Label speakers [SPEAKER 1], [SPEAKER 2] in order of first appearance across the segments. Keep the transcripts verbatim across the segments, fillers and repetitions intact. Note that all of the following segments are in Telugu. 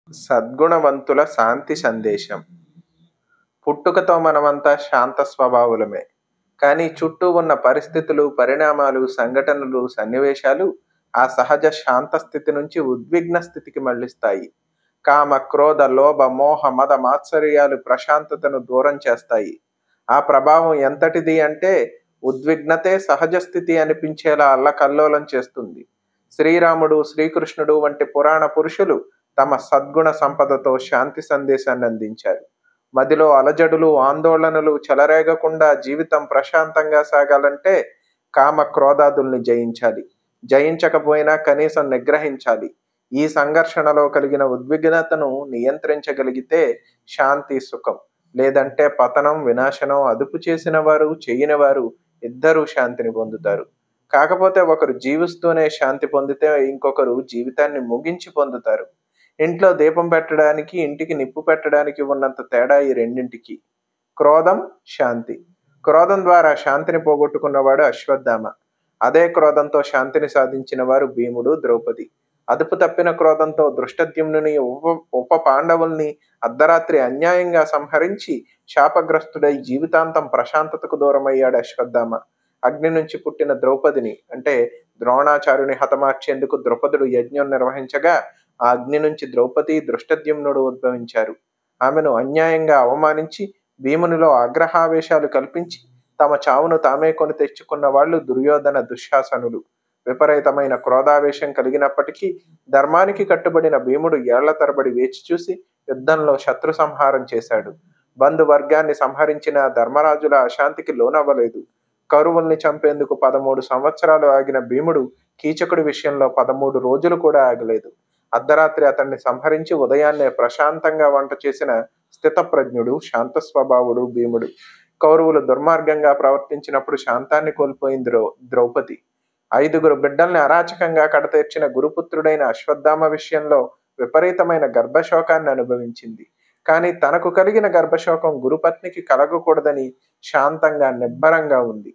[SPEAKER 1] సద్గుణవంతుల శాంతి సందేశం. పుట్టుకతో మనమంతా శాంత స్వభావులమే. కానీ చుట్టూ ఉన్న పరిస్థితులు, పరిణామాలు, సంఘటనలు, సన్నివేశాలు ఆ సహజ శాంత స్థితి నుంచి ఉద్విగ్న స్థితికి మళ్లిస్తాయి. కామ, క్రోధ, లోభ, మోహ, మద, మాత్సర్యాలు ప్రశాంతతను దూరం చేస్తాయి. ఆ ప్రభావం ఎంతటిది అంటే ఉద్విగ్నతే సహజ స్థితి అనిపించేలా అల్లకల్లోలం చేస్తుంది. శ్రీరాముడు, శ్రీకృష్ణుడు వంటి పురాణ పురుషులు తమ సద్గుణ సంపదతో శాంతి సందేశాన్ని అందించారు. మదిలో అలజడులు, ఆందోళనలు చెలరేగకుండా జీవితం ప్రశాంతంగా సాగాలంటే కామ క్రోధాదుల్ని జయించాలి. జయించకపోయినా కనీసం నిగ్రహించాలి. ఈ సంఘర్షణలో కలిగిన ఉద్విగ్నతను నియంత్రించగలిగితే శాంతి, సుఖం. లేదంటే పతనం, వినాశనం. అదుపు చేసిన వారు, చేయని వారు ఇద్దరూ శాంతిని పొందుతారు. కాకపోతే ఒకరు జీవిస్తూనే శాంతి పొందితే ఇంకొకరు జీవితాన్ని ముగించి పొందుతారు. ఇంట్లో దీపం పెట్టడానికి, ఇంటికి నిప్పు పెట్టడానికి ఉన్నంత తేడా ఈ రెండింటికి. క్రోధం, శాంతి. క్రోధం ద్వారా శాంతిని పోగొట్టుకున్నవాడు అశ్వత్థామ. అదే క్రోధంతో శాంతిని సాధించిన వారు భీముడు, ద్రౌపది. అదుపు తప్పిన క్రోధంతో దృష్టద్యుమ్నుని, ఉప ఉప పాండవుల్ని అర్ధరాత్రి అన్యాయంగా సంహరించి శాపగ్రస్తుడై జీవితాంతం ప్రశాంతతకు దూరమయ్యాడు అశ్వత్థామ. అగ్ని నుంచి పుట్టిన ద్రౌపదిని అంటే ద్రోణాచార్యుని హతమార్చేందుకు ద్రుపదుడు యజ్ఞం నిర్వహించగా ఆ అగ్ని నుంచి ద్రౌపది, దృష్టద్యుమ్నుడు ఉద్భవించారు. ఆమెను అన్యాయంగా అవమానించి భీమునిలో ఆగ్రహావేశాలు కల్పించి తమ చావును తామే కొని తెచ్చుకున్న వాళ్ళు దుర్యోధన, దుశ్శాసనులు. విపరీతమైన క్రోధావేశం కలిగినప్పటికీ ధర్మానికి కట్టుబడిన భీముడు ఏళ్ల తరబడి వేచి చూసి యుద్ధంలో శత్రు సంహారం చేశాడు. బంధువర్గాన్ని సంహరించిన ధర్మరాజుల అశాంతికి లోనవ్వలేదు. కౌరవుల్ని చంపేందుకు పదమూడు సంవత్సరాలు ఆగిన భీముడు కీచకుడి విషయంలో పదమూడు రోజులు కూడా ఆగలేదు. అర్ధరాత్రి అతన్ని సంహరించి ఉదయాన్నే ప్రశాంతంగా వంట చేసిన స్థితప్రజ్ఞుడు, శాంత స్వభావుడు భీముడు. కౌరవులు దుర్మార్గంగా ప్రవర్తించినప్పుడు శాంతాన్ని కోల్పోయింది ద్రౌ ద్రౌపది. ఐదుగురు బిడ్డల్ని అరాచకంగా కడతీర్చిన గురుపుత్రుడైన అశ్వత్థామ విషయంలో విపరీతమైన గర్భశోకాన్ని అనుభవించింది. కానీ తనకు కలిగిన గర్భశోకం గురుపత్నికి కలగకూడదని శాంతంగా నిబ్బరంగా ఉంది.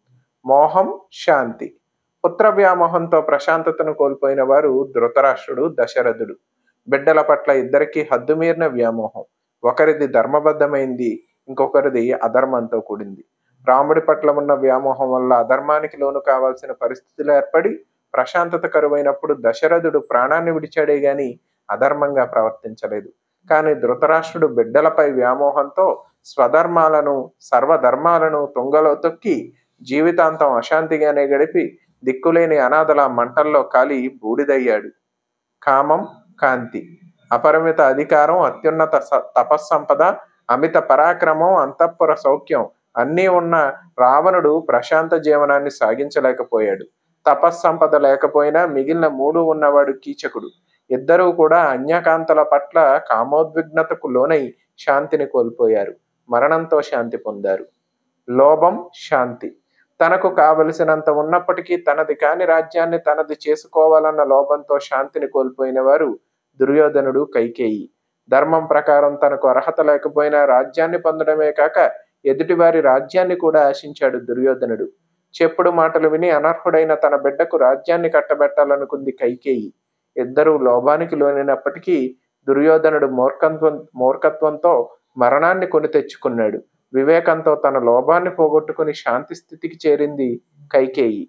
[SPEAKER 1] మోహం, శాంతి. పుత్ర వ్యామోహంతో ప్రశాంతతను కోల్పోయిన వారు ధృతరాష్ట్రుడు, దశరథుడు. బిడ్డల పట్ల ఇద్దరికీ హద్దుమీరిన వ్యామోహం. ఒకరిది ధర్మబద్ధమైంది, ఇంకొకరిది అధర్మంతో కూడింది. రాముడి పట్ల ఉన్న వ్యామోహం వల్ల అధర్మానికి లోను కావాల్సిన పరిస్థితులు ఏర్పడి ప్రశాంతత కరువైనప్పుడు దశరథుడు ప్రాణాన్ని విడిచాడే గాని అధర్మంగా ప్రవర్తించలేదు. కానీ ధృతరాష్ట్రుడు బిడ్డలపై వ్యామోహంతో స్వధర్మాలను, సర్వధర్మాలను తుంగలో తొక్కి జీవితాంతం అశాంతిగానే గడిపి దిక్కులేని అనాథల మంటల్లో కాలి బూడిదయ్యాడు. కామం, కాంతి. అపరిమిత అధికారం, అత్యున్నత తపస్సంపద, అమిత పరాక్రమం, అంతఃపుర సౌఖ్యం అన్నీ ఉన్న రావణుడు ప్రశాంత జీవనాన్ని సాగించలేకపోయాడు. తపస్సంపద లేకపోయినా మిగిలిన మూడు ఉన్నవాడు కీచకుడు. ఇద్దరూ కూడా అన్యకాంతల పట్ల కామోద్విగ్నతకు లోనై శాంతిని కోల్పోయారు. మరణంతో శాంతి పొందారు. లోభం, శాంతి. తనకు కావలసినంత ఉన్నప్పటికీ తనది కాని రాజ్యాన్ని తనది చేసుకోవాలన్న లోభంతో శాంతిని కోల్పోయిన వారు దుర్యోధనుడు, కైకేయి. ధర్మం ప్రకారం తనకు అర్హత లేకపోయినా రాజ్యాన్ని పొందడమే కాక ఎదుటివారి రాజ్యాన్ని కూడా ఆశించాడు దుర్యోధనుడు. చెప్పుడు మాటలు విని అనర్హుడైన తన బిడ్డకు రాజ్యాన్ని కట్టబెట్టాలనుకుంది కైకేయి. ఇద్దరూ లోభానికి లోనైనప్పటికీ దుర్యోధనుడు మూర్ఖత్వం మూర్ఖత్వంతో మరణాన్ని కొని తెచ్చుకున్నాడు. వివేకంతో తన లోభాన్ని పోగొట్టుకుని శాంతి స్థితికి చేరింది కైకేయి.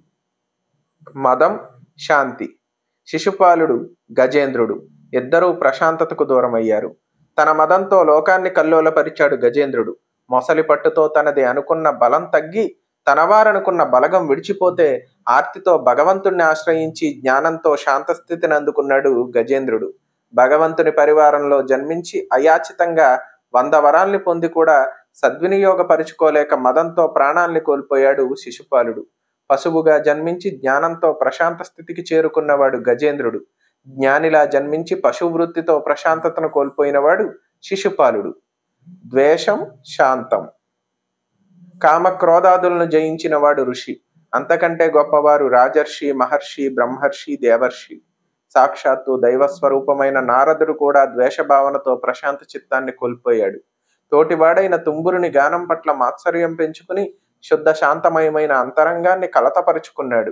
[SPEAKER 1] మదం, శాంతి. శిశుపాలుడు, గజేంద్రుడు ఇద్దరూ ప్రశాంతతకు దూరమయ్యారు. తన మదంతో లోకాన్ని కల్లోలపరిచాడు గజేంద్రుడు. మొసలి పట్టుతో తనది అనుకున్న బలం తగ్గి తనవారనుకున్న బలగం విడిచిపోతే ఆర్తితో భగవంతుణ్ణి ఆశ్రయించి జ్ఞానంతో శాంతస్థితిని అందుకున్నాడు గజేంద్రుడు. భగవంతుని పరివారంలో జన్మించి అయాచితంగా వంద వరాల్ని పొంది కూడా సద్వినియోగపరుచుకోలేక మదంతో ప్రాణాల్ని కోల్పోయాడు శిశుపాలుడు. పశువుగా జన్మించి జ్ఞానంతో ప్రశాంత స్థితికి చేరుకున్నవాడు గజేంద్రుడు. జ్ఞానిలా జన్మించి పశువృత్తితో ప్రశాంతతను కోల్పోయినవాడు శిశుపాలుడు. ద్వేషం, శాంతం. కామక్రోధాదులను జయించిన వాడు ఋషి. అంతకంటే గొప్పవారు రాజర్షి, మహర్షి, బ్రహ్మర్షి, దేవర్షి. సాక్షాత్తు దైవస్వరూపమైన నారదుడు కూడా ద్వేషభావనతో ప్రశాంత చిత్తాన్ని కోల్పోయాడు. తోటివాడైన తుంబురుని గానం పట్ల మాత్సర్యం పెంచుకుని శుద్ధ శాంతమయమైన అంతరంగాన్ని కలతపరుచుకున్నాడు.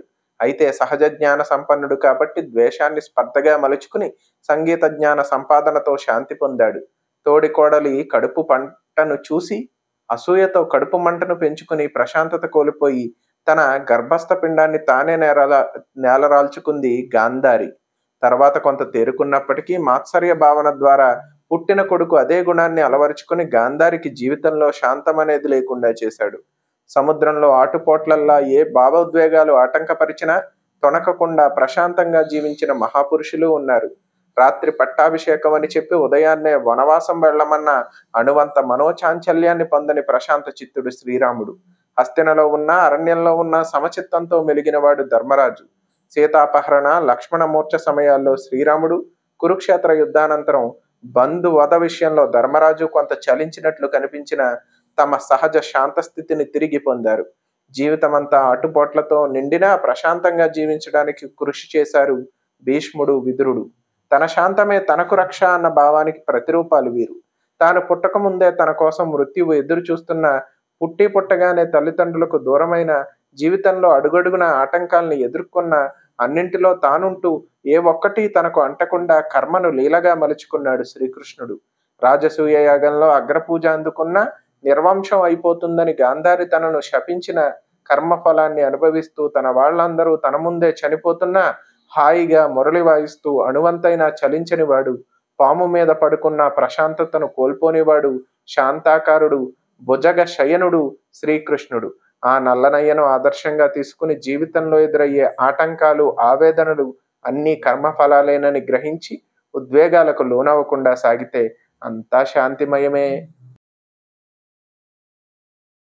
[SPEAKER 1] అయితే సహజ జ్ఞాన సంపన్నుడు కాబట్టి ద్వేషాన్ని స్పర్ధగా మలుచుకుని సంగీత జ్ఞాన సంపాదనతో శాంతి పొందాడు. తోడికోడలి కడుపు పంటను చూసి అసూయతో కడుపు మంటను పెంచుకుని ప్రశాంతత కోల్పోయి తన గర్భస్థ పిండాన్ని తానే నేరలా నేలరాల్చుకుంది గాంధారి. తర్వాత కొంత తేరుకున్నప్పటికీ మాత్సర్య భావన ద్వారా పుట్టిన కొడుకు అదే గుణాన్ని అలవరుచుకుని గాంధారికి జీవితంలో శాంతం అనేది లేకుండా చేశాడు. సముద్రంలో ఆటుపోట్లల్లా ఏ భావోద్వేగాలు ఆటంకపరిచినా తొణకకుండా ప్రశాంతంగా జీవించిన మహాపురుషులు ఉన్నారు. రాత్రి పట్టాభిషేకం అని చెప్పి ఉదయాన్నే వనవాసం వెళ్ళమన్న అణువంత మనోచాంచల్యాన్ని పొందని ప్రశాంత చిత్తుడు శ్రీరాముడు. హస్తినలో ఉన్న అరణ్యంలో ఉన్న సమచిత్తంతో మెలిగినవాడు ధర్మరాజు. సీతాపహరణ, లక్ష్మణ మూర్ఛ సమయాల్లో శ్రీరాముడు, కురుక్షేత్ర యుద్ధానంతరం బంధు వధ విషయంలో ధర్మరాజు కొంత చలించినట్లు కనిపించిన తమ సహజ శాంత స్థితిని తిరిగి పొందారు. జీవితమంతా అటుపోట్లతో నిండినా ప్రశాంతంగా జీవించడానికి కృషి చేశారు భీష్ముడు, విదురుడు. తన శాంతమే తనకు రక్ష అన్న భావానికి ప్రతిరూపాలు వీరు. తాను పుట్టక ముందే తన కోసం మృత్యువు ఎదురు చూస్తున్న, పుట్టి పుట్టగానే తల్లిదండ్రులకు దూరమైన, జీవితంలో అడుగడుగున ఆటంకాలను ఎదుర్కొన్న, అన్నింటిలో తానుంటూ ఏ ఒక్కటి తనకు అంటకుండా కర్మను లీలగా మలుచుకున్నాడు శ్రీకృష్ణుడు. రాజసూయ యాగంలో అగ్రపూజ అందుకున్న నిర్వంశం అయిపోతుందని గాంధారి తనను శపించిన కర్మఫలాన్ని అనుభవిస్తూ తన వాళ్ళందరూ తన ముందే చనిపోతున్నా హాయిగా మురళి వాయిస్తూ అణువంతైనా చలించనివాడు, పాము మీద పడుకున్న ప్రశాంతతను కోల్పోనివాడు, శాంతాకారుడు, భుజగ శయనుడు శ్రీకృష్ణుడు. ఆ నల్లనయ్యను ఆదర్శంగా తీసుకుని జీవితంలో ఎదురయ్యే ఆటంకాలు, ఆవేదనలు అన్నీ కర్మఫలాలేనని గ్రహించి ఉద్వేగాలకు లోనవ్వకుండా సాగితే అంతా శాంతిమయమే.